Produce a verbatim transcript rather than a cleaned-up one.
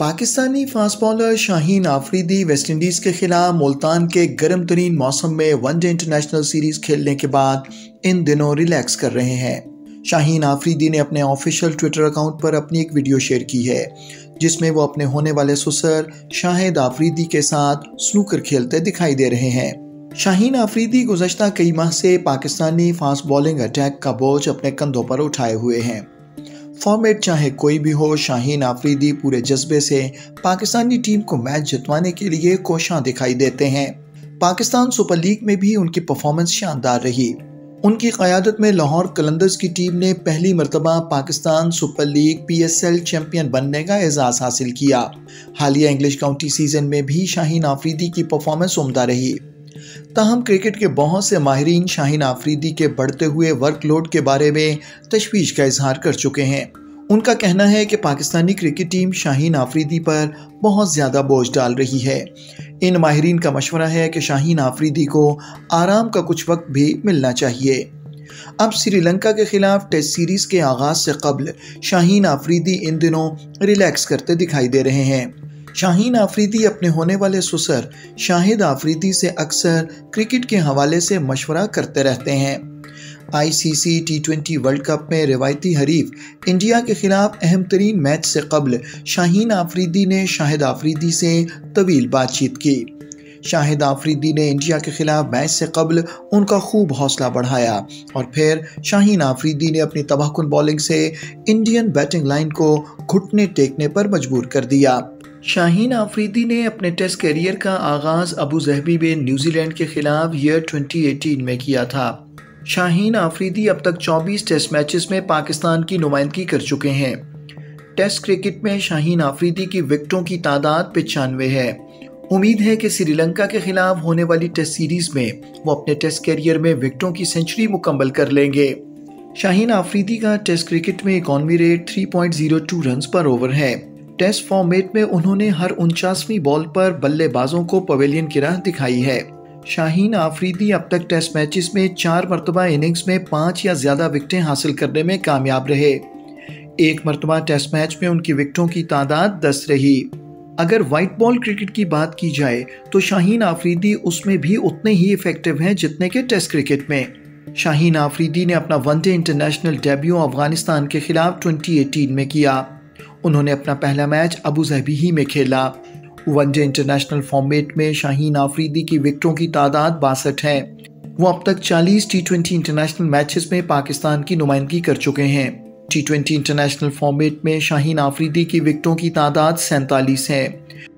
Pakistani fast bowler Shaheen Afridi West Indies के खिलाफ मुल्तान के गर्म तरीन मौसम में वनडे इंटरनेशनल सीरीज खेलने के बाद इन दिनों रिलैक्स कर रहे हैं। शाहीन आफरीदी ने अपने ऑफिशियल ट्विटर अकाउंट पर अपनी एक वीडियो शेयर की है जिसमें वो अपने होने वाले ससुर शाहिद आफरीदी के साथ स्नूकर खेलते दिखाई दे रहे हैं। शाहीन आफरीदी गुज़श्ता कई माह से पाकिस्तानी फास्ट बॉलिंग अटैक का बोझ अपने कंधों पर उठाए हुए हैं। फॉर्मेट चाहे कोई भी हो, शाहीन आफरीदी पूरे जज्बे से पाकिस्तानी टीम को मैच जितवाने के लिए कोशां दिखाई देते हैं। पाकिस्तान सुपर लीग में भी उनकी परफॉर्मेंस शानदार रही। उनकी क़यादत में लाहौर कलंदर्स की टीम ने पहली मरतबा Pakistan super league P S L champion बनने का एजाज़ हासिल किया। हालिया इंग्लिश काउंटी सीजन में भी शाहीन आफरीदी की परफॉर्मेंस उम्दा रही। ताहम क्रिकेट के बहुत से माहिरीन शाहीन आफरीदी के बढ़ते हुए वर्कलोड के बारे में तशवीश का इजहार कर चुके हैं। उनका कहना है कि पाकिस्तानी क्रिकेट टीम शाहीन आफरीदी पर बहुत ज़्यादा बोझ डाल रही है। इन माहिरीन का मशवरा है कि शाहीन आफरीदी को आराम का कुछ वक्त भी मिलना चाहिए। अब श्रीलंका के खिलाफ टेस्ट सीरीज़ के आगाज़ से कबल शाहीन आफरीदी इन दिनों रिलैक्स करते दिखाई दे रहे हैं। शाहीन आफरीदी अपने होने वाले ससुर शाहिद आफरीदी से अक्सर क्रिकेट के हवाले से मशवरा करते रहते हैं। I C C T twenty world cup में रिवायती हरीफ इंडिया के खिलाफ अहम तरीन मैच से कबल शाहीन आफरीदी ने शाहिद आफरीदी से तवील बातचीत की। शाहिद आफरीदी ने इंडिया के खिलाफ मैच से कबल उनका खूब हौसला बढ़ाया और फिर शाहीन आफरीदी ने अपनी तबाहकुन बॉलिंग से इंडियन बैटिंग लाइन को घुटने टेकने पर मजबूर कर दिया। शाहीन आफरीदी ने अपने टेस्ट करियर का आगाज़ अबू ज़हबी में न्यूजीलैंड के खिलाफ ईयर दो हज़ार अठारह में किया था। शाहीन आफरीदी अब तक चौबीस टेस्ट मैचेस में पाकिस्तान की नुमाइंदगी कर चुके हैं। टेस्ट क्रिकेट में शाहीन आफरीदी की विकेटों की तादाद पचानवे है। उम्मीद है कि श्रीलंका के खिलाफ होने वाली टेस्ट सीरीज में वो अपने टेस्ट करियर में विकेटों की सेंचुरी मुकम्मल कर लेंगे। शाहीन आफरीदी का टेस्ट क्रिकेट में इकॉनमी रेट तीन पॉइंट ज़ीरो टू रन पर ओवर है। टेस्ट फॉर्मेट में उन्होंने हर उनचासवीं बॉल पर बल्लेबाजों को पवेलियन की राह दिखाई है। शाहीन आफरीदी अब तक टेस्ट मैचेस में चार मरतबा इनिंग्स में पाँच या ज्यादा विकेटें हासिल करने में कामयाब रहे। एक मरतबा टेस्ट मैच में उनकी विकेटों की तादाद दस रही। अगर वाइट बॉल क्रिकेट की बात की जाए तो शाहीन आफरीदी उसमें भी उतने ही इफेक्टिव हैं जितने के टेस्ट क्रिकेट में। शाहीन आफरीदी ने अपना वनडे इंटरनेशनल डेब्यू अफगानिस्तान के खिलाफ दो हज़ार अठारह में किया। उन्होंने अपना पहला मैच अबू ज़हबी ही में खेला। वनडे इंटरनेशनल फॉर्मेट में शाहीन आफरीदी की विकेटों की तादाद बासठ है। वो अब तक चालीस टी ट्वेंटी इंटरनेशनल मैचेस में पाकिस्तान की नुमाइंदगी कर चुके हैं। टी ट्वेंटी इंटरनेशनल फॉर्मेट में शाहीन आफरीदी की विकेटों की तादाद सैंतालीस है।